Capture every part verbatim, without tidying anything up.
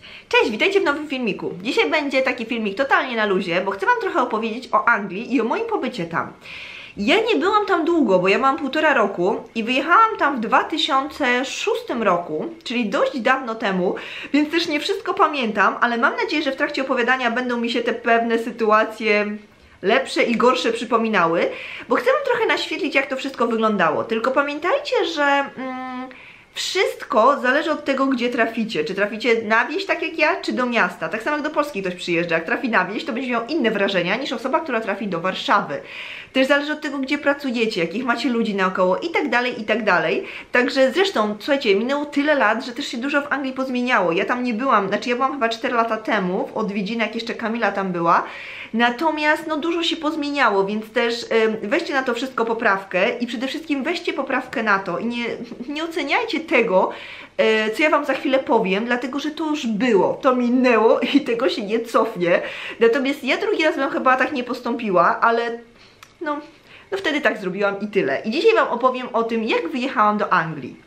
Cześć, witajcie w nowym filmiku. Dzisiaj będzie taki filmik totalnie na luzie, bo chcę wam trochę opowiedzieć o Anglii i o moim pobycie tam. Ja nie byłam tam długo, bo ja mam półtora roku i wyjechałam tam w dwa tysiące szóstym roku, czyli dość dawno temu, więc też nie wszystko pamiętam, ale mam nadzieję, że w trakcie opowiadania będą mi się te pewne sytuacje lepsze i gorsze przypominały, bo chcę wam trochę naświetlić, jak to wszystko wyglądało. Tylko pamiętajcie, że mm, wszystko zależy od tego, gdzie traficie. Czy traficie na wieś, tak jak ja, czy do miasta. Tak samo jak do Polski ktoś przyjeżdża. Jak trafi na wieś, to będzie miał inne wrażenia niż osoba, która trafi do Warszawy. Też zależy od tego, gdzie pracujecie, jakich macie ludzi naokoło i tak dalej, i tak dalej. Także zresztą, słuchajcie, minęło tyle lat, że też się dużo w Anglii pozmieniało. Ja tam nie byłam, znaczy ja byłam chyba cztery lata temu, w odwiedzinach, jak jeszcze Kamila tam była. Natomiast no dużo się pozmieniało, więc też y, weźcie na to wszystko poprawkę i przede wszystkim weźcie poprawkę na to i nie, nie oceniajcie tego, y, co ja wam za chwilę powiem, dlatego że to już było, to minęło i tego się nie cofnie. Natomiast ja drugi raz bym chyba tak nie postąpiła, ale no, no wtedy tak zrobiłam i tyle. I dzisiaj wam opowiem o tym, jak wyjechałam do Anglii.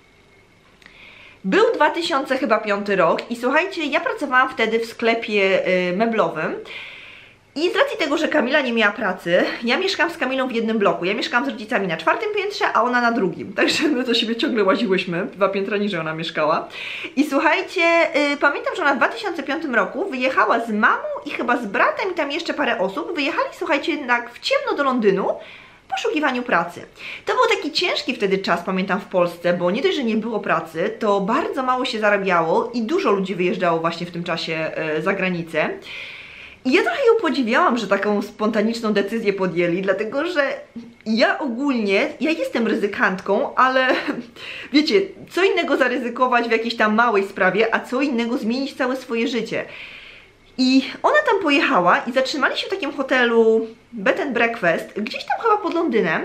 Był dwa tysiące piąty rok i słuchajcie, ja pracowałam wtedy w sklepie y, meblowym. I z racji tego, że Kamila nie miała pracy, ja mieszkam z Kamilą w jednym bloku. Ja mieszkam z rodzicami na czwartym piętrze, a ona na drugim. Także my do siebie ciągle łaziłyśmy, dwa piętra niżej ona mieszkała. I słuchajcie, yy, pamiętam, że ona w dwa tysiące piątym roku wyjechała z mamą i chyba z bratem i tam jeszcze parę osób. Wyjechali, słuchajcie, tak w ciemno do Londynu w poszukiwaniu pracy. To był taki ciężki wtedy czas, pamiętam, w Polsce, bo nie dość, że nie było pracy, to bardzo mało się zarabiało i dużo ludzi wyjeżdżało właśnie w tym czasie yy, za granicę. I ja trochę ją podziwiałam, że taką spontaniczną decyzję podjęli, dlatego że ja ogólnie, ja jestem ryzykantką, ale wiecie, co innego zaryzykować w jakiejś tam małej sprawie, a co innego zmienić całe swoje życie. I ona tam pojechała i zatrzymali się w takim hotelu Bed and Breakfast, gdzieś tam chyba pod Londynem.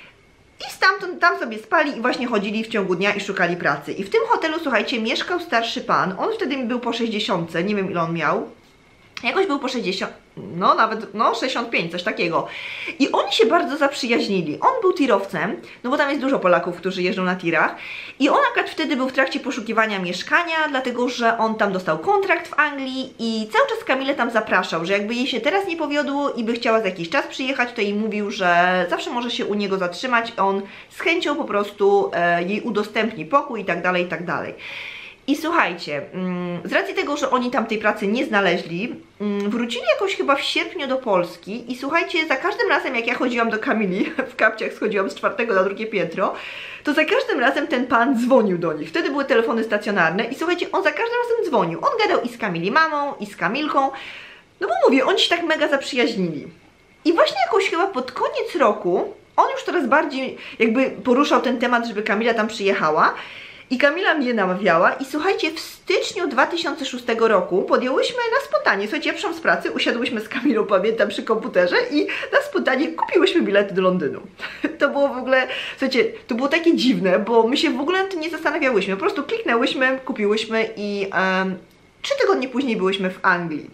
I stamtąd tam sobie spali i właśnie chodzili w ciągu dnia i szukali pracy. I w tym hotelu, słuchajcie, mieszkał starszy pan, on wtedy był po sześćdziesiątce, nie wiem ile on miał. Jakoś był po sześćdziesiąt, no nawet, no sześćdziesiąt pięć, coś takiego. I oni się bardzo zaprzyjaźnili. On był tirowcem, no bo tam jest dużo Polaków, którzy jeżdżą na tirach. I on akurat wtedy był w trakcie poszukiwania mieszkania, dlatego że on tam dostał kontrakt w Anglii i cały czas Kamilę tam zapraszał, że jakby jej się teraz nie powiodło i by chciała za jakiś czas przyjechać, to jej mówił, że zawsze może się u niego zatrzymać. On z chęcią po prostu e, jej udostępni pokój i tak dalej, i tak dalej. I słuchajcie, z racji tego, że oni tam tej pracy nie znaleźli, wrócili jakoś chyba w sierpniu do Polski i słuchajcie, za każdym razem jak ja chodziłam do Kamili, w kapciach schodziłam z czwartego na drugie piętro, to za każdym razem ten pan dzwonił do nich. Wtedy były telefony stacjonarne i słuchajcie, on za każdym razem dzwonił. On gadał i z Kamili mamą, i z Kamilką, no bo mówię, oni się tak mega zaprzyjaźnili. I właśnie jakoś chyba pod koniec roku, on już coraz bardziej jakby poruszał ten temat, żeby Kamila tam przyjechała. I Kamila mnie namawiała i słuchajcie, w styczniu dwa tysiące szóstego roku podjęłyśmy na spontanie, słuchajcie, ja przyszłam z pracy, usiadłyśmy z Kamilą, pamiętam, przy komputerze i na spontanie kupiłyśmy bilety do Londynu. To było w ogóle, słuchajcie, to było takie dziwne, bo my się w ogóle nad tym nie zastanawiałyśmy, po prostu kliknęłyśmy, kupiłyśmy i um, trzy tygodnie później byłyśmy w Anglii.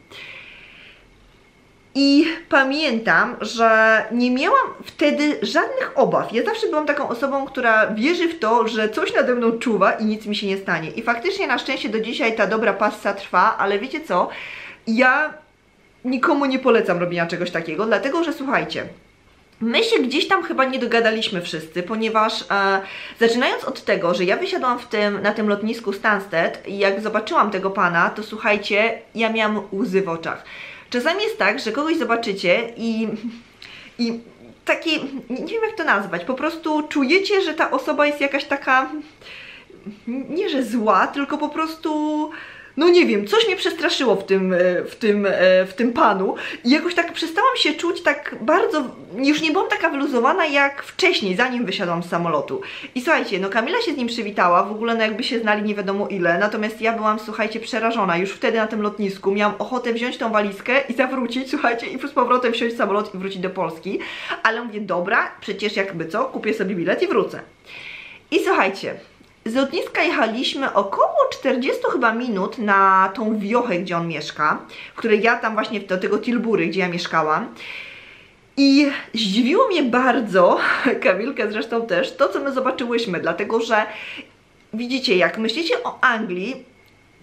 I pamiętam, że nie miałam wtedy żadnych obaw. Ja zawsze byłam taką osobą, która wierzy w to, że coś nade mną czuwa i nic mi się nie stanie. I faktycznie na szczęście do dzisiaj ta dobra passa trwa, ale wiecie co? Ja nikomu nie polecam robienia czegoś takiego, dlatego że słuchajcie, my się gdzieś tam chyba nie dogadaliśmy wszyscy, ponieważ e, zaczynając od tego, że ja wysiadłam w tym, na tym lotnisku Stansted i jak zobaczyłam tego pana, to słuchajcie, ja miałam łzy w oczach. Czasami jest tak, że kogoś zobaczycie i, i takie, nie wiem jak to nazwać, po prostu czujecie, że ta osoba jest jakaś taka, nie że zła, tylko po prostu, no nie wiem, coś mnie przestraszyło w tym, w tym, w tym panu i jakoś tak przestałam się czuć tak bardzo, już nie byłam taka wyluzowana jak wcześniej, zanim wysiadłam z samolotu. I słuchajcie, no Kamila się z nim przywitała, w ogóle no jakby się znali nie wiadomo ile, natomiast ja byłam, słuchajcie, przerażona, już wtedy na tym lotnisku miałam ochotę wziąć tą walizkę i zawrócić, słuchajcie, i z powrotem wsiąść w samolot i wrócić do Polski, ale mówię, dobra, przecież jakby co, kupię sobie bilet i wrócę. I słuchajcie, z lotniska jechaliśmy około czterdzieści chyba minut na tą wiochę, gdzie on mieszka, w której ja tam właśnie do tego Tilbury, gdzie ja mieszkałam. I zdziwiło mnie bardzo, Kamilkę zresztą też, to co my zobaczyłyśmy, dlatego że widzicie, jak myślicie o Anglii,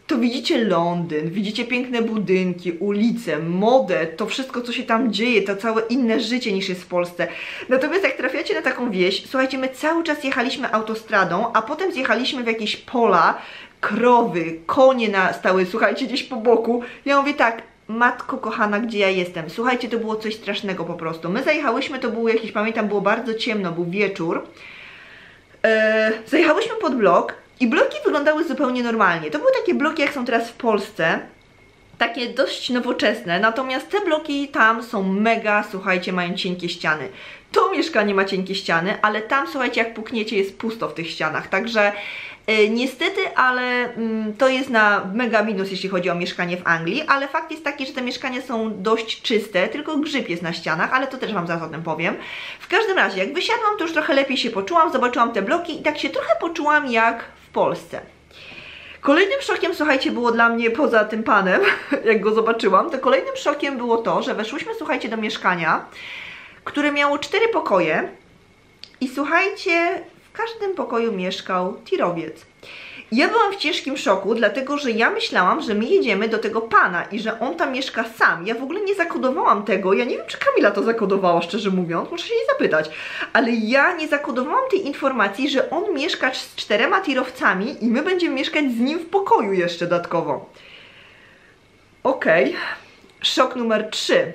to widzicie Londyn, widzicie piękne budynki, ulice, modę, to wszystko, co się tam dzieje, to całe inne życie niż jest w Polsce. Natomiast jak trafiacie na taką wieś, słuchajcie, my cały czas jechaliśmy autostradą, a potem zjechaliśmy w jakieś pola, krowy, konie na stały, słuchajcie, gdzieś po boku. Ja mówię tak, matko kochana, gdzie ja jestem? Słuchajcie, to było coś strasznego po prostu. My zajechałyśmy, to było jakieś, pamiętam, było bardzo ciemno, był wieczór. Eee, zajechałyśmy pod blok i bloki wyglądały zupełnie normalnie. To były takie bloki, jak są teraz w Polsce. Takie dość nowoczesne, natomiast te bloki tam są mega, słuchajcie, mają cienkie ściany. To mieszkanie ma cienkie ściany, ale tam, słuchajcie, jak pukniecie, jest pusto w tych ścianach, także e, niestety, ale mm, to jest na mega minus, jeśli chodzi o mieszkanie w Anglii, ale fakt jest taki, że te mieszkania są dość czyste, tylko grzyb jest na ścianach, ale to też Wam zaraz o tym powiem. W każdym razie, jak wysiadłam, to już trochę lepiej się poczułam, zobaczyłam te bloki i tak się trochę poczułam jak w Polsce. Kolejnym szokiem, słuchajcie, było dla mnie, poza tym panem, jak go zobaczyłam, to kolejnym szokiem było to, że weszłyśmy, słuchajcie, do mieszkania, które miało cztery pokoje i słuchajcie, w każdym pokoju mieszkał tirowiec. Ja byłam w ciężkim szoku, dlatego że ja myślałam, że my jedziemy do tego pana i że on tam mieszka sam. Ja w ogóle nie zakodowałam tego, ja nie wiem, czy Kamila to zakodowała, szczerze mówiąc, muszę się jej zapytać, ale ja nie zakodowałam tej informacji, że on mieszka z czterema tirowcami i my będziemy mieszkać z nim w pokoju jeszcze dodatkowo. Okej, okay. Szok numer trzy.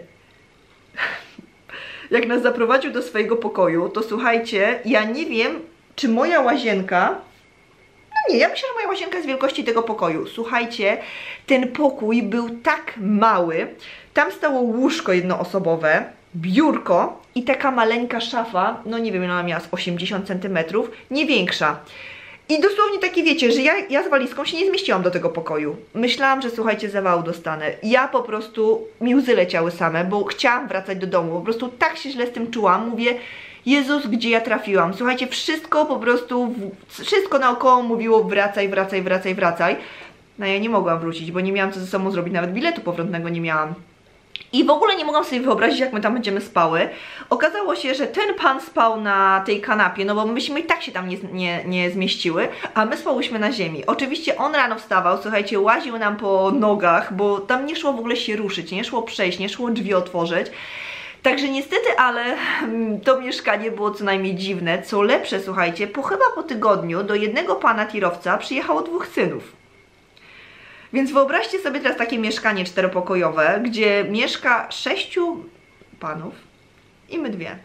Jak nas zaprowadził do swojego pokoju, to słuchajcie, ja nie wiem, czy moja łazienka... No nie, ja myślę, że moja łazienka jest wielkości tego pokoju. Słuchajcie, ten pokój był tak mały. Tam stało łóżko jednoosobowe, biurko i taka maleńka szafa, no nie wiem, ona miała z osiemdziesiąt centymetrów, nie większa. I dosłownie takie, wiecie, że ja, ja z walizką się nie zmieściłam do tego pokoju. Myślałam, że słuchajcie, zawału dostanę. Ja po prostu, mi łzy leciały same, bo chciałam wracać do domu. Po prostu tak się źle z tym czułam. Mówię, Jezus, gdzie ja trafiłam? Słuchajcie, wszystko po prostu, wszystko naokoło mówiło wracaj, wracaj, wracaj, wracaj. No ja nie mogłam wrócić, bo nie miałam co ze sobą zrobić, nawet biletu powrotnego nie miałam. I w ogóle nie mogłam sobie wyobrazić, jak my tam będziemy spały. Okazało się, że ten pan spał na tej kanapie, no bo myśmy i tak się tam nie, nie, nie zmieściły, a my spałyśmy na ziemi. Oczywiście on rano wstawał, słuchajcie, łaził nam po nogach, bo tam nie szło w ogóle się ruszyć, nie szło przejść, nie szło drzwi otworzyć. Także niestety, ale to mieszkanie było co najmniej dziwne. Co lepsze, słuchajcie, po chyba po tygodniu do jednego pana tirowca przyjechało dwóch synów. Więc wyobraźcie sobie teraz takie mieszkanie czteropokojowe, gdzie mieszka sześciu panów i my dwie.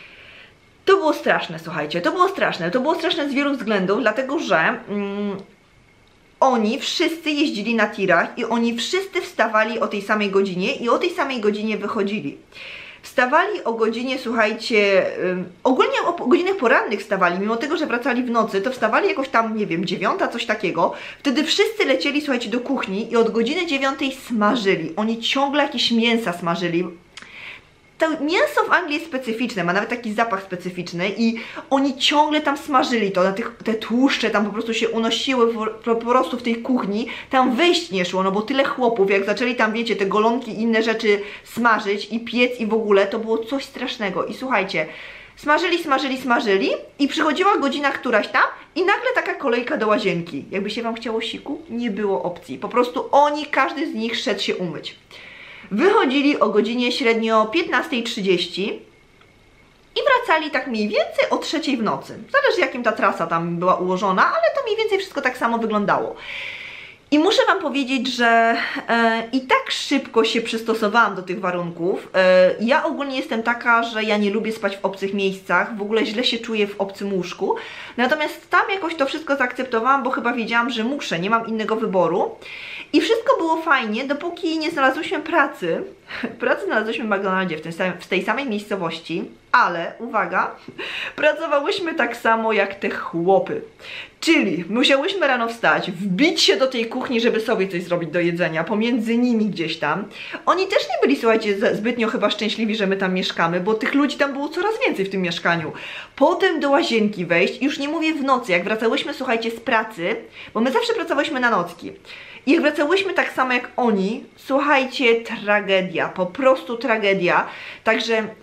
To było straszne, słuchajcie, to było straszne. To było straszne z wielu względów, dlatego że mm, oni wszyscy jeździli na tirach i oni wszyscy wstawali o tej samej godzinie i o tej samej godzinie wychodzili. Wstawali o godzinie, słuchajcie, um, ogólnie o godzinach porannych wstawali, mimo tego, że wracali w nocy, to wstawali jakoś tam, nie wiem, dziewiąta, coś takiego. Wtedy wszyscy lecieli, słuchajcie, do kuchni i od godziny dziewiątej smażyli. Oni ciągle jakieś mięsa smażyli. To mięso w Anglii jest specyficzne, ma nawet taki zapach specyficzny i oni ciągle tam smażyli to, na tych, te tłuszcze tam po prostu się unosiły po, po prostu w tej kuchni, tam wyjść nie szło, no bo tyle chłopów, jak zaczęli tam, wiecie, te golonki i inne rzeczy smażyć i piec i w ogóle, to było coś strasznego. I słuchajcie, smażyli, smażyli, smażyli i przychodziła godzina któraś tam i nagle taka kolejka do łazienki. Jakby się wam chciało siku, nie było opcji, po prostu oni, każdy z nich szedł się umyć. Wychodzili o godzinie średnio piętnastej trzydzieści i wracali tak mniej więcej o trzeciej w nocy. Zależy, jakim ta trasa tam była ułożona, ale to mniej więcej wszystko tak samo wyglądało. I muszę wam powiedzieć, że e, i tak szybko się przystosowałam do tych warunków. E, ja ogólnie jestem taka, że ja nie lubię spać w obcych miejscach, w ogóle źle się czuję w obcym łóżku. Natomiast tam jakoś to wszystko zaakceptowałam, bo chyba wiedziałam, że muszę, nie mam innego wyboru. I wszystko było fajnie, dopóki nie znalazłyśmy pracy. Pracę znalazłyśmy w McDonaldzie w, tym samym, w tej samej miejscowości, ale, uwaga, pracowałyśmy tak samo jak te chłopy. Czyli musiałyśmy rano wstać, wbić się do tej kuchni, żeby sobie coś zrobić do jedzenia, pomiędzy nimi gdzieś tam. Oni też nie byli, słuchajcie, zbytnio chyba szczęśliwi, że my tam mieszkamy, bo tych ludzi tam było coraz więcej w tym mieszkaniu. Potem do łazienki wejść, już nie mówię w nocy, jak wracałyśmy, słuchajcie, z pracy, bo my zawsze pracowałyśmy na nocki. I jak wracałyśmy tak samo jak oni, słuchajcie, tragedia, po prostu tragedia. Także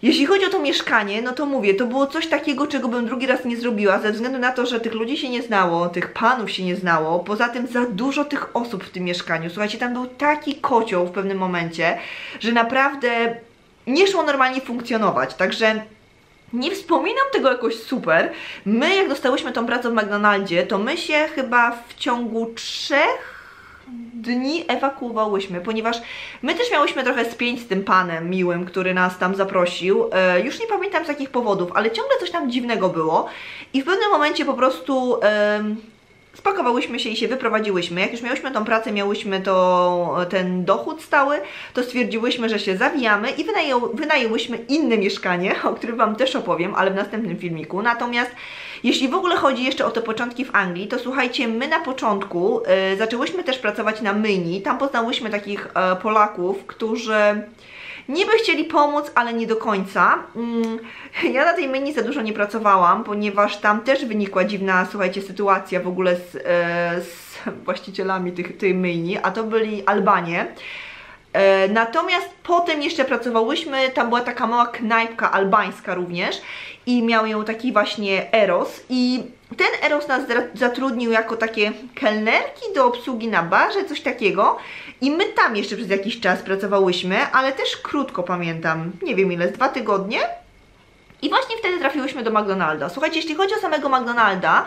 Jeśli chodzi o to mieszkanie, no to mówię, to było coś takiego, czego bym drugi raz nie zrobiła, ze względu na to, że tych ludzi się nie znało, tych panów się nie znało, poza tym za dużo tych osób w tym mieszkaniu. Słuchajcie, tam był taki kocioł w pewnym momencie, że naprawdę nie szło normalnie funkcjonować, także nie wspominam tego jakoś super. My, jak dostałyśmy tą pracę w McDonaldzie, to my się chyba w ciągu trzech dni ewakuowałyśmy, ponieważ my też miałyśmy trochę spięć z tym panem miłym, który nas tam zaprosił. E, już nie pamiętam z jakich powodów, ale ciągle coś tam dziwnego było i w pewnym momencie po prostu e, spakowałyśmy się i się wyprowadziłyśmy. Jak już miałyśmy tą pracę, miałyśmy to, ten dochód stały, to stwierdziłyśmy, że się zawijamy i wynajęł, wynajęłyśmy inne mieszkanie, o którym Wam też opowiem, ale w następnym filmiku. Natomiast jeśli w ogóle chodzi jeszcze o te początki w Anglii, to słuchajcie, my na początku y, zaczęłyśmy też pracować na myjni. Tam poznałyśmy takich y, Polaków, którzy niby chcieli pomóc, ale nie do końca. Mm, ja na tej myjni za dużo nie pracowałam, ponieważ tam też wynikła dziwna, słuchajcie, sytuacja w ogóle z, y, z właścicielami tych, tej myjni, a to byli Albanie. E, natomiast potem jeszcze pracowałyśmy, tam była taka mała knajpka albańska również i miał ją taki właśnie Eros i ten Eros nas zatrudnił jako takie kelnerki do obsługi na barze, coś takiego i my tam jeszcze przez jakiś czas pracowałyśmy, ale też krótko pamiętam, nie wiem ile, z dwa tygodnie i właśnie wtedy trafiłyśmy do McDonalda. Słuchajcie, jeśli chodzi o samego McDonalda,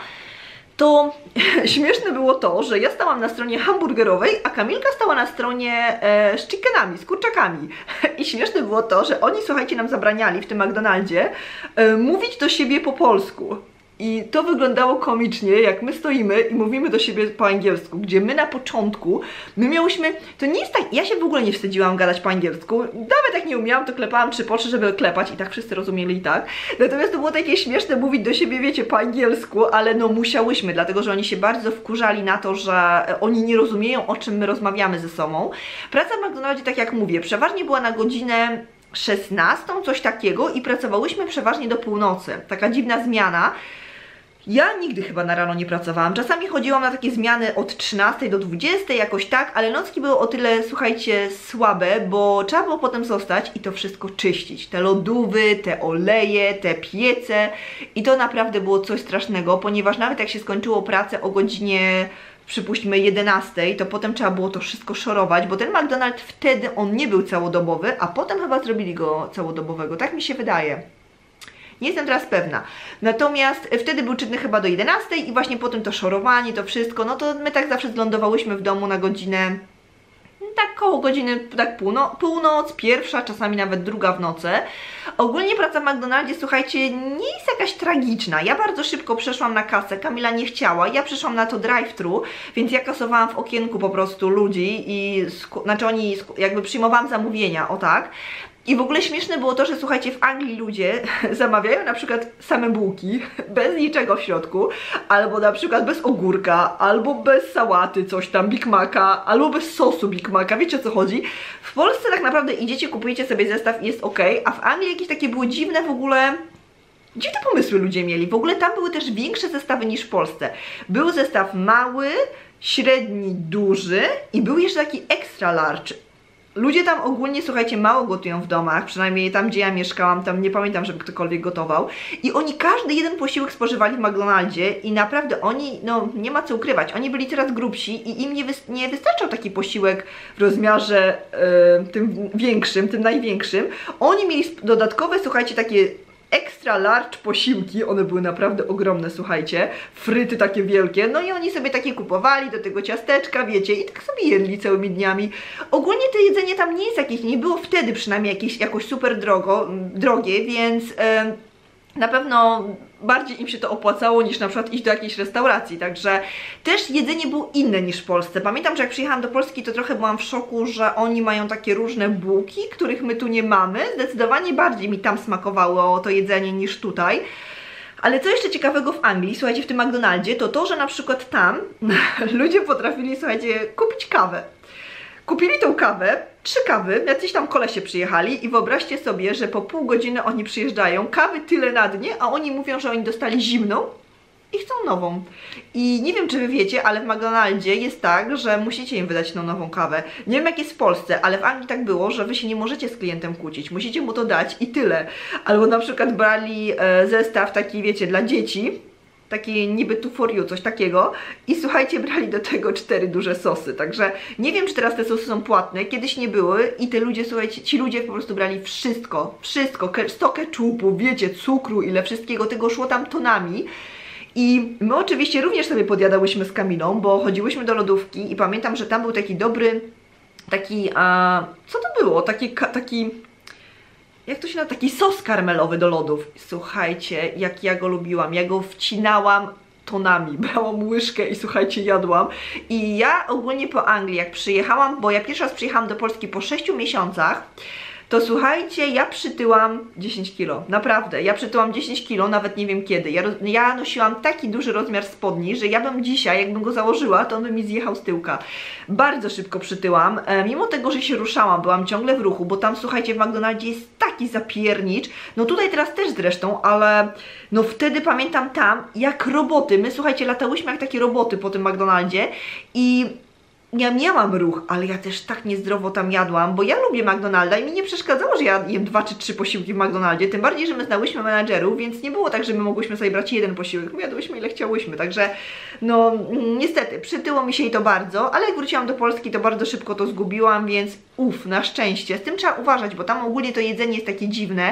to śmieszne było to, że ja stałam na stronie hamburgerowej, a Kamilka stała na stronie e, z chickenami, z kurczakami. I śmieszne było to, że oni, słuchajcie, nam zabraniali w tym McDonaldzie e, mówić do siebie po polsku. I to wyglądało komicznie, jak my stoimy i mówimy do siebie po angielsku, gdzie my na początku, my miałyśmy, to nie jest tak, ja się w ogóle nie wstydziłam gadać po angielsku, nawet jak nie umiałam, to klepałam trzy po trzy, żeby klepać i tak wszyscy rozumieli i tak. Natomiast to było takie śmieszne mówić do siebie, wiecie, po angielsku, ale no musiałyśmy, dlatego że oni się bardzo wkurzali na to, że oni nie rozumieją, o czym my rozmawiamy ze sobą. Praca w McDonaldzie, tak jak mówię, przeważnie była na godzinę szesnastą, coś takiego i pracowałyśmy przeważnie do północy. Taka dziwna zmiana. Ja nigdy chyba na rano nie pracowałam. Czasami chodziłam na takie zmiany od trzynastej do dwudziestej, jakoś tak, ale nocki były o tyle, słuchajcie, słabe, bo trzeba było potem zostać i to wszystko czyścić. Te lodówy, te oleje, te piece i to naprawdę było coś strasznego, ponieważ nawet jak się skończyło pracę o godzinie, przypuśćmy jedenastej, to potem trzeba było to wszystko szorować, bo ten McDonald's wtedy on nie był całodobowy, a potem chyba zrobili go całodobowego, tak mi się wydaje. Nie jestem teraz pewna. Natomiast wtedy był czynny chyba do jedenastej i właśnie potem to szorowanie, to wszystko, no to my tak zawsze zlądowałyśmy w domu na godzinę, tak koło godziny, tak półno, północ, pierwsza, czasami nawet druga w nocy. Ogólnie praca w McDonaldzie, słuchajcie, nie jest jakaś tragiczna. Ja bardzo szybko przeszłam na kasę, Kamila nie chciała, ja przeszłam na to drive-thru, więc ja kasowałam w okienku po prostu ludzi i, znaczy oni, jakby przyjmowałam zamówienia, o tak. I w ogóle śmieszne było to, że słuchajcie, w Anglii ludzie zamawiają na przykład same bułki, bez niczego w środku, albo na przykład bez ogórka, albo bez sałaty, coś tam, Big Maca, albo bez sosu Big Maca, wiecie o co chodzi? W Polsce tak naprawdę idziecie, kupujecie sobie zestaw i jest ok, a w Anglii jakieś takie były dziwne w ogóle... Dziwne pomysły ludzie mieli, w ogóle tam były też większe zestawy niż w Polsce. Był zestaw mały, średni, duży i był jeszcze taki extra large. Ludzie tam ogólnie, słuchajcie, mało gotują w domach, przynajmniej tam, gdzie ja mieszkałam, tam nie pamiętam, żeby ktokolwiek gotował. I oni każdy jeden posiłek spożywali w McDonaldzie i naprawdę oni, no nie ma co ukrywać, oni byli coraz grubsi i im nie, wy nie wystarczał taki posiłek w rozmiarze yy, tym większym, tym największym. Oni mieli dodatkowe, słuchajcie, takie extra large posiłki, one były naprawdę ogromne, słuchajcie, fryty takie wielkie, no i oni sobie takie kupowali do tego ciasteczka, wiecie, i tak sobie jedli całymi dniami. Ogólnie to jedzenie tam nie jest jakieś, nie było wtedy przynajmniej jakieś, jakoś super drogo, drogie, więc yy, na pewno bardziej im się to opłacało niż na przykład iść do jakiejś restauracji, także też jedzenie było inne niż w Polsce. Pamiętam, że jak przyjechałam do Polski, to trochę byłam w szoku, że oni mają takie różne bułki, których my tu nie mamy. Zdecydowanie bardziej mi tam smakowało to jedzenie niż tutaj. Ale co jeszcze ciekawego w Anglii, słuchajcie, w tym McDonaldzie, to to, że na przykład tam ludzie potrafili, słuchajcie, kupić kawę. Kupili tą kawę, trzy kawy, jacyś tam kolesie przyjechali i wyobraźcie sobie, że po pół godziny oni przyjeżdżają, kawy tyle na dnie, a oni mówią, że oni dostali zimną i chcą nową. I nie wiem, czy wy wiecie, ale w McDonaldzie jest tak, że musicie im wydać tą nową kawę. Nie wiem, jak jest w Polsce, ale w Anglii tak było, że wy się nie możecie z klientem kłócić. Musicie mu to dać i tyle. Albo na przykład brali e, zestaw taki, wiecie, dla dzieci, takie niby two for you, coś takiego i słuchajcie, brali do tego cztery duże sosy, także nie wiem, czy teraz te sosy są płatne, kiedyś nie były i te ludzie, słuchajcie, ci ludzie po prostu brali wszystko, wszystko, sto keczupu, wiecie, cukru, ile wszystkiego, tego szło tam tonami. I my oczywiście również sobie podjadałyśmy z Kamilą, bo chodziłyśmy do lodówki i pamiętam, że tam był taki dobry, taki, a, co to było? Taki, taki, jak to się nazywa? Taki sos karmelowy do lodów. Słuchajcie, jak ja go lubiłam, ja go wcinałam tonami, brałam łyżkę i słuchajcie, jadłam. I ja ogólnie po Anglii, jak przyjechałam, bo ja pierwszy raz przyjechałam do Polski po sześciu miesiącach, to słuchajcie, ja przytyłam dziesięć kilo, naprawdę, ja przytyłam dziesięć kilo, nawet nie wiem kiedy. Ja, ja nosiłam taki duży rozmiar spodni, że ja bym dzisiaj, jakbym go założyła, to on by mi zjechał z tyłka. Bardzo szybko przytyłam, e, mimo tego, że się ruszałam, byłam ciągle w ruchu, bo tam, słuchajcie, w McDonaldzie jest taki zapiernicz, no tutaj teraz też zresztą, ale no wtedy pamiętam tam, jak roboty, my, słuchajcie, latałyśmy jak takie roboty po tym McDonaldzie i ja miałam ruch, ale ja też tak niezdrowo tam jadłam, bo ja lubię McDonalda i mi nie przeszkadzało, że ja jem dwa czy trzy posiłki w McDonaldzie, tym bardziej, że my znałyśmy menadżerów, więc nie było tak, że my mogłyśmy sobie brać jeden posiłek, my jadłyśmy ile chciałyśmy, także no niestety, przytyło mi się i to bardzo, ale jak wróciłam do Polski, to bardzo szybko to zgubiłam, więc uff, na szczęście, z tym trzeba uważać, bo tam ogólnie to jedzenie jest takie dziwne.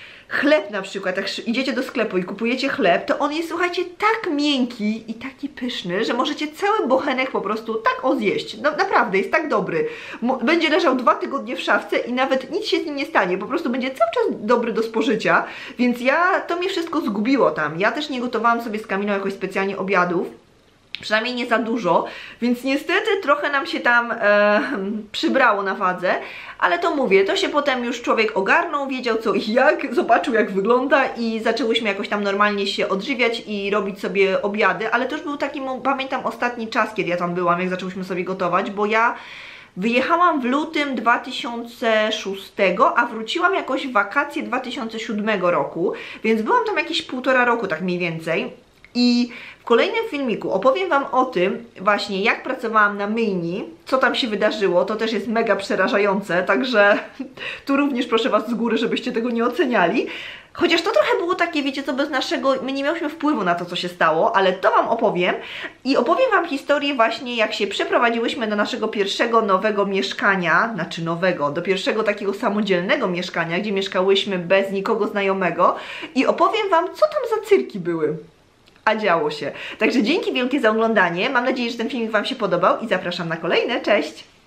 Chleb na przykład, jak idziecie do sklepu i kupujecie chleb, to on jest, słuchajcie, tak miękki i taki pyszny, że możecie cały bochenek po prostu tak o zjeść. No naprawdę, jest tak dobry. Będzie leżał dwa tygodnie w szafce i nawet nic się z nim nie stanie, po prostu będzie cały czas dobry do spożycia, więc ja, to mnie wszystko zgubiło tam. Ja też nie gotowałam sobie z Kamilą jakoś specjalnie obiadów, przynajmniej nie za dużo, więc niestety trochę nam się tam e, przybrało na wadze, ale to mówię, to się potem już człowiek ogarnął, wiedział co i jak, zobaczył jak wygląda i zaczęłyśmy jakoś tam normalnie się odżywiać i robić sobie obiady, ale to już był taki, pamiętam ostatni czas, kiedy ja tam byłam, jak zaczęłyśmy sobie gotować, bo ja wyjechałam w lutym dwa tysiące szóstego, a wróciłam jakoś w wakacje dwa tysiące siódmego roku, więc byłam tam jakieś półtora roku tak mniej więcej. I w kolejnym filmiku opowiem wam o tym właśnie, jak pracowałam na myjni, co tam się wydarzyło, to też jest mega przerażające, także tu również proszę was z góry, żebyście tego nie oceniali. Chociaż to trochę było takie, wiecie co, bez naszego, my nie miałyśmy wpływu na to, co się stało, ale to wam opowiem i opowiem wam historię właśnie, jak się przeprowadziłyśmy do naszego pierwszego nowego mieszkania, znaczy nowego, do pierwszego takiego samodzielnego mieszkania, gdzie mieszkałyśmy bez nikogo znajomego i opowiem wam, co tam za cyrki były. A działo się. Także dzięki wielkie za oglądanie. Mam nadzieję, że ten filmik wam się podobał i zapraszam na kolejne. Cześć!